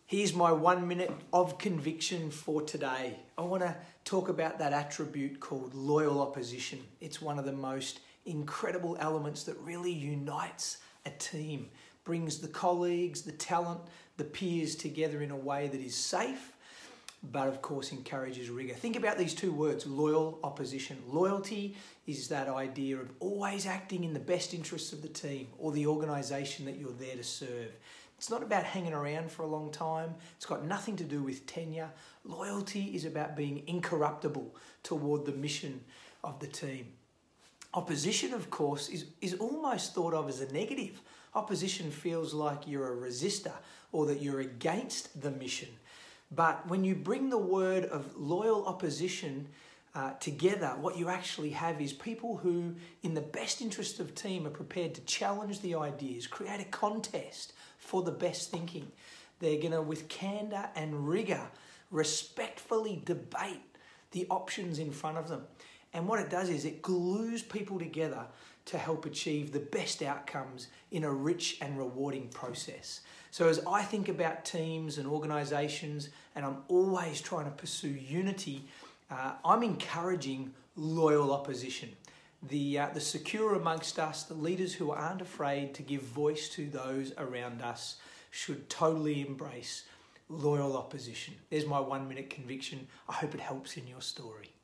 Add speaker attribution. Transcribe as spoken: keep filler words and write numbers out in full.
Speaker 1: Here's my one minute of conviction for today. I want to talk about that attribute called loyal opposition. It's one of the most incredible elements that really unites a team, brings the colleagues, the talent, the peers together in a way that is safe, but of course encourages rigor. Think about these two words, loyal opposition. Loyalty is that idea of always acting in the best interests of the team or the organisation that you're there to serve. It's not about hanging around for a long time. It's got nothing to do with tenure. Loyalty is about being incorruptible toward the mission of the team. Opposition, of course, is, is almost thought of as a negative. Opposition feels like you're a resistor or that you're against the mission. But when you bring the word of loyal opposition uh, together, what you actually have is people who, in the best interest of the team, are prepared to challenge the ideas, create a contest for the best thinking. They're going to, with candour and rigour, respectfully debate the options in front of them. And what it does is it glues people together to help achieve the best outcomes in a rich and rewarding process. So as I think about teams and organisations, and I'm always trying to pursue unity, uh, I'm encouraging loyal opposition. The, uh, the secure amongst us, the leaders who aren't afraid to give voice to those around us, should totally embrace loyal opposition. There's my one minute conviction. I hope it helps in your story.